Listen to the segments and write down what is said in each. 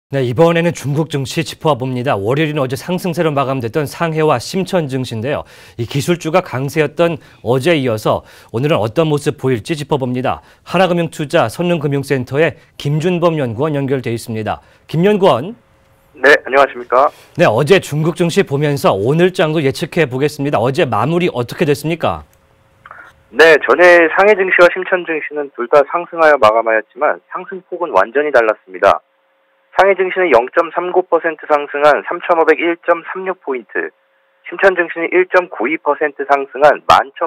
네, 이번에는 중국 증시 짚어와 봅니다. 월요일은 어제 상승세로 마감됐던 상해와 심천 증시인데요. 이 기술주가 강세였던 어제에 이어서 오늘은 어떤 모습 보일지 짚어봅니다. 하나금융투자 선릉금융센터의 김준범 연구원 연결돼 있습니다. 김 연구원. 네, 안녕하십니까? 네, 어제 중국 증시 보면서 오늘 장도 예측해 보겠습니다. 어제 마무리 어떻게 됐습니까? 네, 전에 상해 증시와 심천 증시는 둘 다 상승하여 마감하였지만 상승폭은 완전히 달랐습니다. 상해 증시는 0.39% 상승한 3,501.36포인트, 심천 증시는 1.92% 상승한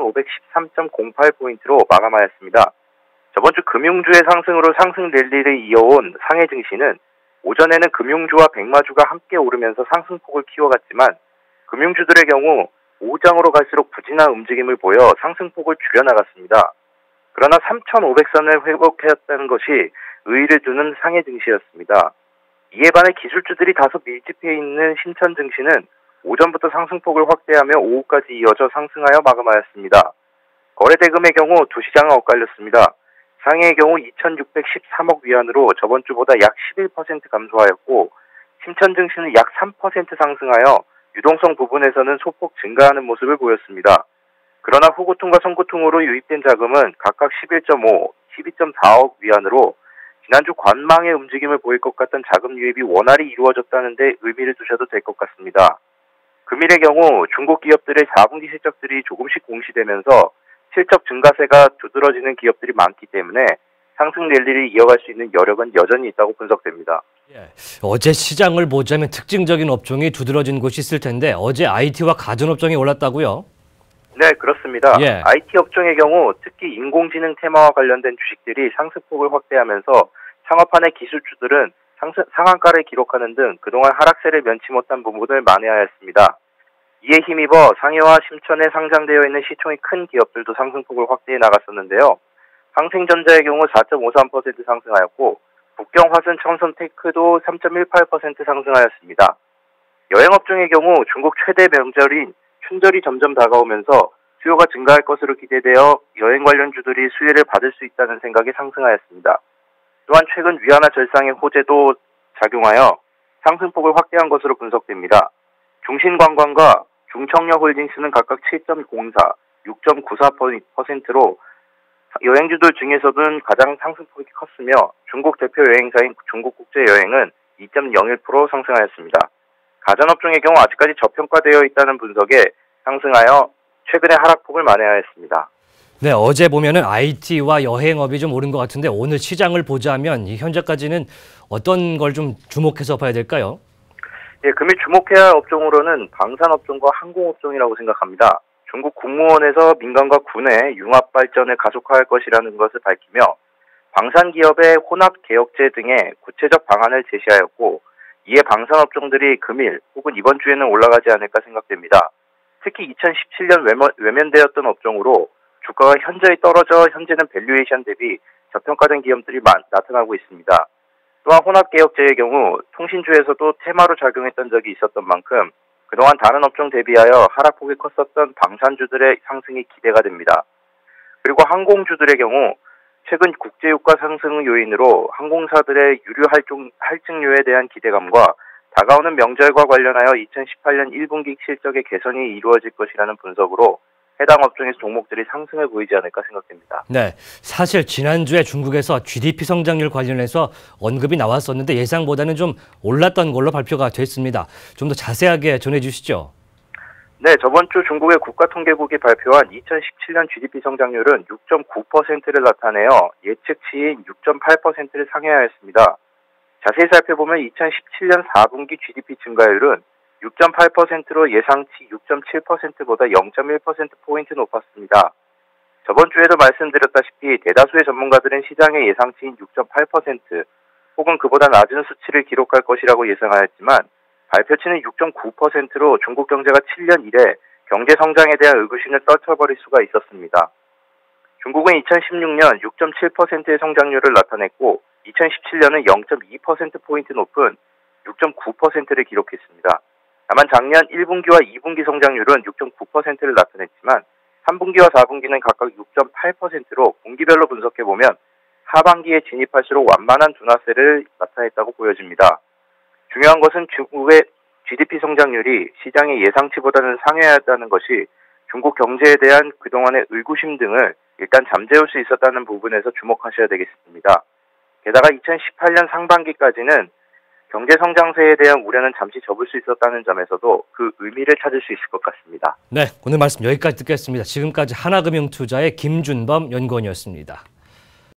11,513.08포인트로 마감하였습니다. 저번 주 금융주의 상승으로 상승 랠리를 이어온 상해 증시는 오전에는 금융주와 백마주가 함께 오르면서 상승폭을 키워갔지만 금융주들의 경우 오장으로 갈수록 부진한 움직임을 보여 상승폭을 줄여나갔습니다. 그러나 3,500선을 회복했다는 것이 의의를 두는 상해 증시였습니다. 이에 반해 기술주들이 다소 밀집해 있는 심천 증시는 오전부터 상승폭을 확대하며 오후까지 이어져 상승하여 마감하였습니다. 거래 대금의 경우 두 시장은 엇갈렸습니다. 상해의 경우 2,613억 위안으로 저번 주보다 약 11% 감소하였고 심천 증시는 약 3% 상승하여 유동성 부분에서는 소폭 증가하는 모습을 보였습니다. 그러나 후고통과 선고통으로 유입된 자금은 각각 11.5, 12.4억 위안으로 지난주 관망의 움직임을 보일 것 같던 자금 유입이 원활히 이루어졌다는 데 의미를 두셔도 될 것 같습니다. 금일의 경우 중국 기업들의 4분기 실적들이 조금씩 공시되면서 실적 증가세가 두드러지는 기업들이 많기 때문에 상승 랠리를 이어갈 수 있는 여력은 여전히 있다고 분석됩니다. 예, 어제 시장을 보자면 특징적인 업종이 두드러진 곳이 있을 텐데 어제 IT와 가전업종이 올랐다고요? 네, 그렇습니다. 예. IT 업종의 경우 특히 인공지능 테마와 관련된 주식들이 상승폭을 확대하면서 창업한의 기술주들은 상한가를 기록하는 등 그동안 하락세를 면치 못한 부분을 만회하였습니다. 이에 힘입어 상해와 심천에 상장되어 있는 시총이 큰 기업들도 상승폭을 확대해 나갔었는데요. 항생전자의 경우 4.53% 상승하였고 북경화순 청선테크도 3.18% 상승하였습니다. 여행업종의 경우 중국 최대 명절인 춘절이 점점 다가오면서 수요가 증가할 것으로 기대되어 여행 관련주들이 수혜를 받을 수 있다는 생각에 상승하였습니다. 또한 최근 위안화 절상의 호재도 작용하여 상승폭을 확대한 것으로 분석됩니다. 중신관광과 중청려홀딩스는 각각 7.04, 6.94%로 여행주들 중에서는 가장 상승폭이 컸으며 중국 대표 여행사인 중국국제여행은 2.01% 상승하였습니다. 가전업종의 경우 아직까지 저평가되어 있다는 분석에 상승하여 최근의 하락폭을 만회하였습니다. 네, 어제 보면은 IT와 여행업이 좀 오른 것 같은데 오늘 시장을 보자면 현재까지는 어떤 걸 좀 주목해서 봐야 될까요? 예, 금일 주목해야 할 업종으로는 방산업종과 항공업종이라고 생각합니다. 중국 국무원에서 민간과 군의 융합 발전을 가속화할 것이라는 것을 밝히며 방산기업의 혼합 개혁제 등의 구체적 방안을 제시하였고 이에 방산업종들이 금일 혹은 이번 주에는 올라가지 않을까 생각됩니다. 특히 2017년 외면되었던 업종으로 주가가 현저히 떨어져 현재는 밸류에이션 대비 저평가된 기업들이 나타나고 있습니다. 또한 혼합개혁제의 경우 통신주에서도 테마로 작용했던 적이 있었던 만큼 그동안 다른 업종 대비하여 하락폭이 컸었던 방산주들의 상승이 기대가 됩니다. 그리고 항공주들의 경우 최근 국제유가 상승 요인으로 항공사들의 유류 할증료에 대한 기대감과 다가오는 명절과 관련하여 2018년 1분기 실적의 개선이 이루어질 것이라는 분석으로 해당 업종의 종목들이 상승을 보이지 않을까 생각됩니다. 네, 사실 지난주에 중국에서 GDP 성장률 관련해서 언급이 나왔었는데 예상보다는 좀 올랐던 걸로 발표가 됐습니다. 좀 더 자세하게 전해주시죠. 네, 저번 주 중국의 국가통계국이 발표한 2017년 GDP 성장률은 6.9%를 나타내어 예측치인 6.8%를 상회하였습니다. 자세히 살펴보면 2017년 4분기 GDP 증가율은 6.8%로 예상치 6.7%보다 0.1%포인트 높았습니다. 저번 주에도 말씀드렸다시피 대다수의 전문가들은 시장의 예상치인 6.8% 혹은 그보다 낮은 수치를 기록할 것이라고 예상하였지만 발표치는 6.9%로 중국 경제가 7년 이래 경제 성장에 대한 의구심을 떨쳐버릴 수가 있었습니다. 중국은 2016년 6.7%의 성장률을 나타냈고 2017년은 0.2%포인트 높은 6.9%를 기록했습니다. 다만 작년 1분기와 2분기 성장률은 6.9%를 나타냈지만 3분기와 4분기는 각각 6.8%로 분기별로 분석해보면 하반기에 진입할수록 완만한 둔화세를 나타냈다고 보여집니다. 중요한 것은 중국의 GDP 성장률이 시장의 예상치보다는 상회하다는 것이 중국 경제에 대한 그동안의 의구심 등을 일단 잠재울 수 있었다는 부분에서 주목하셔야 되겠습니다. 게다가 2018년 상반기까지는 경제 성장세에 대한 우려는 잠시 접을 수 있었다는 점에서도 그 의미를 찾을 수 있을 것 같습니다. 네, 오늘 말씀 여기까지 듣겠습니다. 지금까지 하나금융투자의 김준범 연구원이었습니다.